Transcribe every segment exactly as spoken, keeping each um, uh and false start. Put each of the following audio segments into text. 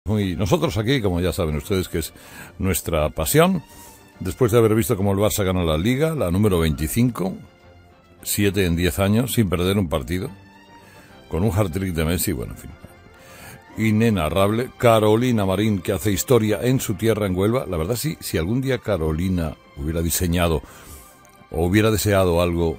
Y nosotros aquí, como ya saben ustedes, que es nuestra pasión, después de haber visto cómo el Barça ganó la Liga, la número veinticinco, siete en diez años, sin perder un partido, con un hat-trick de Messi, bueno, en fin, inenarrable. Carolina Marín, que hace historia en su tierra, en Huelva. La verdad, sí, si algún día Carolina hubiera diseñado o hubiera deseado algo,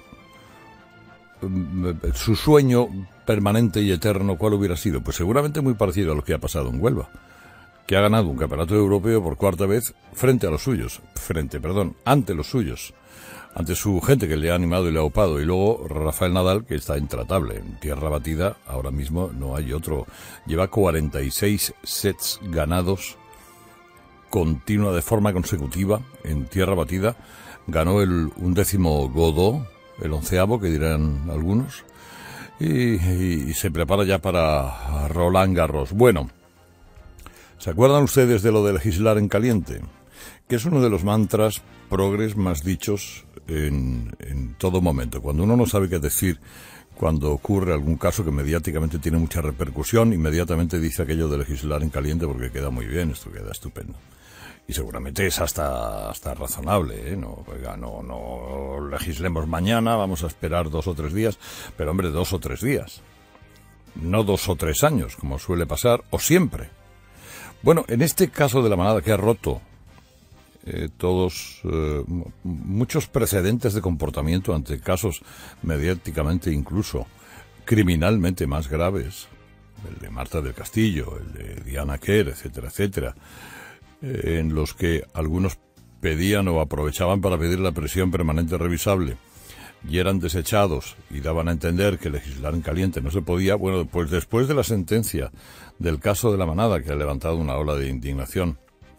su sueño permanente y eterno, ¿cuál hubiera sido? Pues seguramente muy parecido a lo que ha pasado en Huelva, que ha ganado un campeonato europeo por cuarta vez frente a los suyos, frente, perdón, ante los suyos, ante su gente que le ha animado y le ha upado, y luego Rafael Nadal, que está intratable, en tierra batida, ahora mismo no hay otro, lleva cuarenta y seis sets ganados, continua, de forma consecutiva, en tierra batida, ganó el undécimo Godó, el onceavo, que dirán algunos, y, y, y se prepara ya para Roland Garros. Bueno, ¿se acuerdan ustedes de lo de legislar en caliente? Que es uno de los mantras progres más dichos en, en todo momento. Cuando uno no sabe qué decir, cuando ocurre algún caso que mediáticamente tiene mucha repercusión, inmediatamente dice aquello de legislar en caliente porque queda muy bien, esto queda estupendo. Y seguramente es hasta, hasta razonable, ¿eh? No, oiga, no, no legislemos mañana, vamos a esperar dos o tres días, pero hombre, dos o tres días. No dos o tres años, como suele pasar, o siempre. Bueno, en este caso de la manada, que ha roto eh, todos, eh, muchos precedentes de comportamiento ante casos mediáticamente, incluso criminalmente más graves, el de Marta del Castillo, el de Diana Quer, etcétera, etcétera, eh, en los que algunos pedían o aprovechaban para pedir la prisión permanente revisable y eran desechados y daban a entender que legislar en caliente no se podía. Bueno, pues después de la sentencia del caso de la manada, que ha levantado una ola de indignación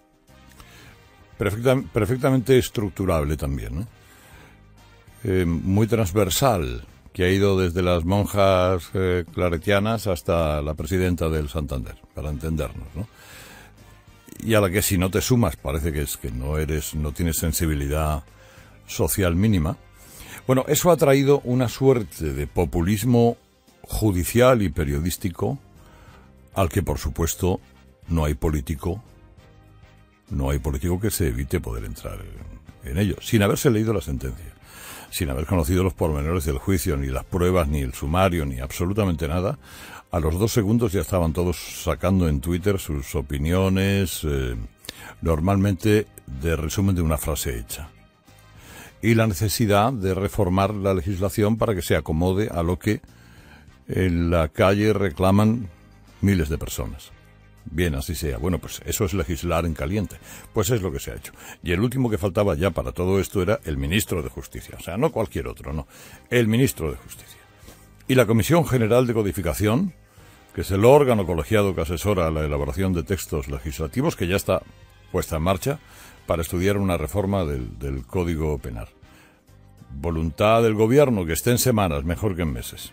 perfecta, perfectamente estructurable también, ¿eh? Eh, muy transversal, que ha ido desde las monjas eh, claretianas hasta la presidenta del Santander, para entendernos, ¿no? Y a la que si no te sumas parece que es que no eres, no tienes sensibilidad social mínima. Bueno, eso ha traído una suerte de populismo judicial y periodístico al que, por supuesto, no hay político, no hay político que se evite poder entrar en, en ello, sin haberse leído la sentencia, sin haber conocido los pormenores del juicio, ni las pruebas, ni el sumario, ni absolutamente nada. A los dos segundos ya estaban todos sacando en Twitter sus opiniones, eh, normalmente de resumen de una frase hecha. Y la necesidad de reformar la legislación para que se acomode a lo que en la calle reclaman miles de personas. Bien, así sea. Bueno, pues eso es legislar en caliente. Pues es lo que se ha hecho. Y el último que faltaba ya para todo esto era el ministro de Justicia. O sea, no cualquier otro, no. El ministro de Justicia. Y la Comisión General de Codificación, que es el órgano colegiado que asesora la elaboración de textos legislativos, que ya está puesta en marcha para estudiar una reforma del, del Código Penal. Voluntad del gobierno, que esté en semanas, mejor que en meses.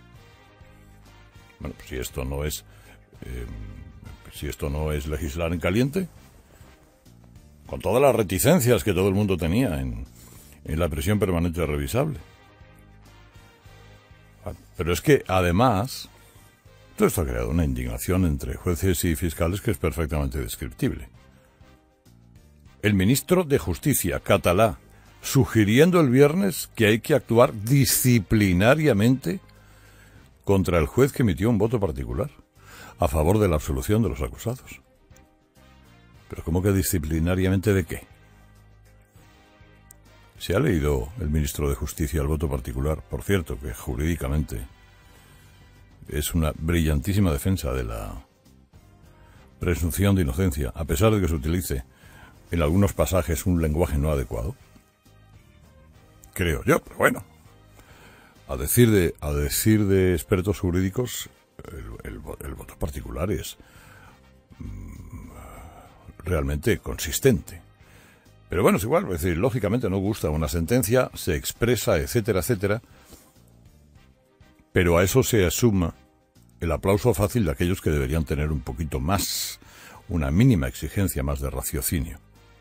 Bueno, pues si esto no es, eh, si esto no es legislar en caliente, con todas las reticencias que todo el mundo tenía en, en la prisión permanente revisable. Pero es que, además, todo esto ha creado una indignación entre jueces y fiscales que es perfectamente descriptible. El ministro de Justicia, catalá, sugiriendo el viernes que hay que actuar disciplinariamente contra el juez que emitió un voto particular a favor de la absolución de los acusados. ¿Pero cómo que disciplinariamente de qué? ¿Se ha leído el ministro de Justicia el voto particular? Por cierto, que jurídicamente es una brillantísima defensa de la presunción de inocencia, a pesar de que se utilice en algunos pasajes un lenguaje no adecuado. Creo yo, pero bueno. A decir de, a decir de expertos jurídicos, el, el, el voto particular es mm, realmente consistente. Pero bueno, es igual, es decir, lógicamente no gusta una sentencia, se expresa, etcétera, etcétera, pero a eso se asuma el aplauso fácil de aquellos que deberían tener un poquito más, una mínima exigencia más de raciocinio.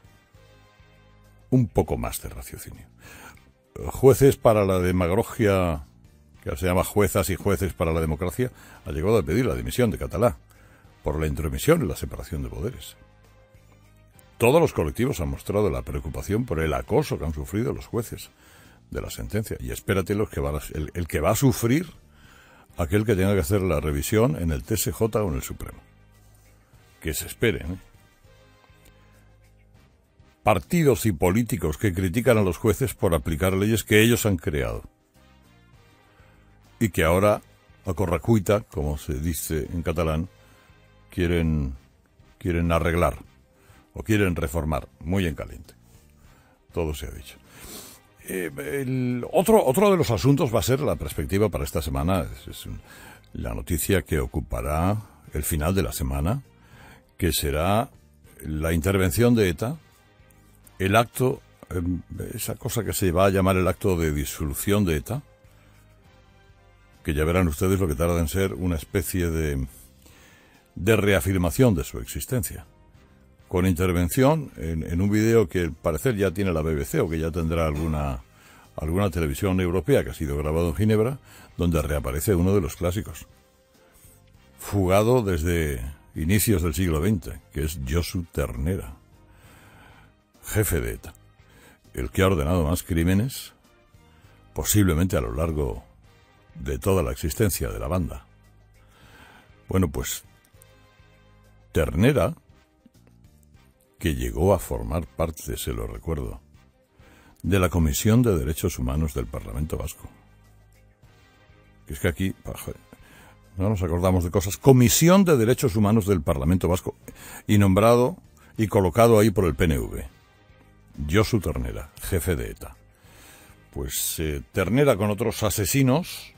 Un poco más de raciocinio. Jueces para la demagogia, que se llama Juezas y Jueces para la Democracia, ha llegado a pedir la dimisión de Catalá por la intromisión y la separación de poderes. Todos los colectivos han mostrado la preocupación por el acoso que han sufrido los jueces de la sentencia. Y espérate los que van a, el, el que va a sufrir aquel que tenga que hacer la revisión en el T S J o en el Supremo. Que se esperen, ¿eh? Partidos y políticos que critican a los jueces por aplicar leyes que ellos han creado. Y que ahora, a correcuita, como se dice en catalán, quieren, quieren arreglar o quieren reformar, muy en caliente. Todo se ha dicho. Eh, el otro, otro de los asuntos va a ser la perspectiva para esta semana. Es, es un, la noticia que ocupará el final de la semana, que será la intervención de ETA, el acto, eh, esa cosa que se va a llamar el acto de disolución de ETA, que ya verán ustedes lo que tarda en ser una especie de, de reafirmación de su existencia. Con intervención en, en un video que al parecer ya tiene la B B C o que ya tendrá alguna, alguna televisión europea, que ha sido grabado en Ginebra, donde reaparece uno de los clásicos, fugado desde inicios del siglo veinte, que es Josu Ternera, jefe de ETA, el que ha ordenado más crímenes, posiblemente a lo largo de toda la existencia de la banda. Bueno, pues Ternera, que llegó a formar parte, se lo recuerdo, de la Comisión de Derechos Humanos del Parlamento Vasco. Que es que aquí no nos acordamos de cosas. Comisión de Derechos Humanos del Parlamento Vasco, y nombrado y colocado ahí por el P N V. Josu Ternera, jefe de ETA. Pues eh, Ternera, con otros asesinos,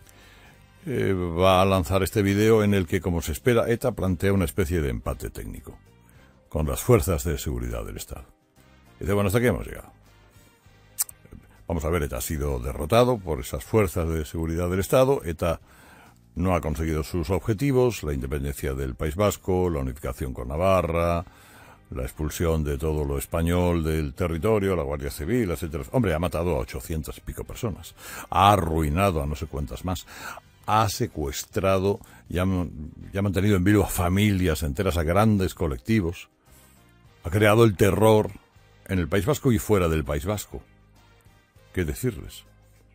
eh, va a lanzar este video en el que, como se espera, ETA plantea una especie de empate técnico con las fuerzas de seguridad del Estado. Y dice, bueno, ¿hasta aquí hemos llegado? Vamos a ver, ETA ha sido derrotado por esas fuerzas de seguridad del Estado. ETA no ha conseguido sus objetivos, la independencia del País Vasco, la unificación con Navarra, la expulsión de todo lo español del territorio, la Guardia Civil, etcétera. Hombre, ha matado a ochocientas y pico personas, ha arruinado a no sé cuántas más, ha secuestrado y ha, y ha mantenido en vilo a familias enteras, a grandes colectivos, ha creado el terror en el País Vasco y fuera del País Vasco. ¿Qué decirles?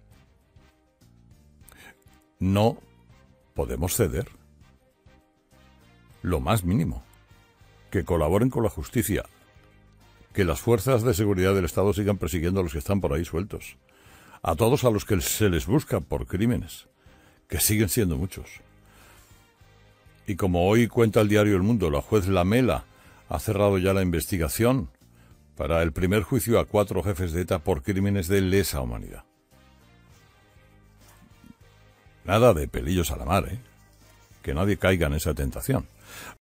No podemos ceder lo más mínimo. Que colaboren con la justicia, que las fuerzas de seguridad del Estado sigan persiguiendo a los que están por ahí sueltos, a todos a los que se les busca por crímenes, que siguen siendo muchos. Y como hoy cuenta el diario El Mundo, la juez Lamela ha cerrado ya la investigación para el primer juicio a cuatro jefes de ETA por crímenes de lesa humanidad. Nada de pelillos a la mar, ¿eh? Que nadie caiga en esa tentación.